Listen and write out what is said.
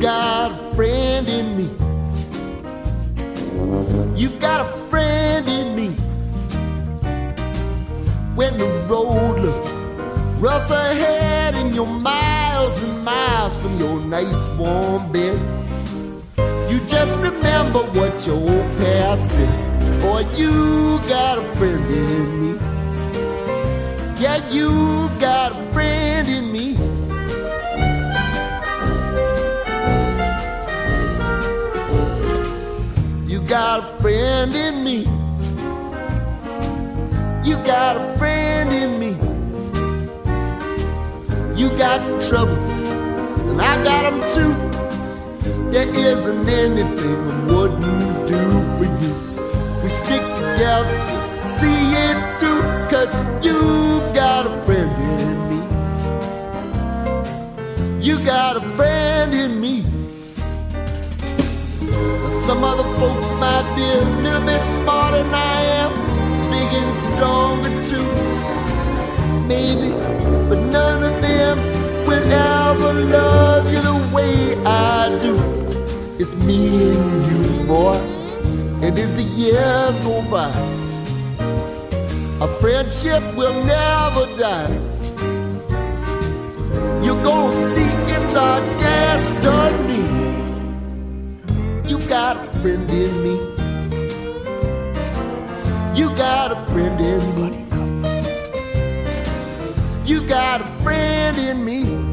got a friend in me. You got a friend in me. When the road looks rough ahead and you're miles and miles from your nice warm bed, you just remember what your old past said. Boy, you got a friend in me. Yeah, you got a friend in me. You got a friend in me. You got a friend in me. You got trouble, and I got them too. There isn't anything I wouldn't do for you. We stick together, see it through, 'cause you got a friend in me. You got a friend in me. Some other folks might be a little bit smarter than I am, big and stronger too, maybe, but none of them will ever love you the way I do. It's me and you, boy, and as the years go by, our friendship will never die. You're gonna see it's our destiny. You got a friend in me. You got a friend in me. You got a friend in me.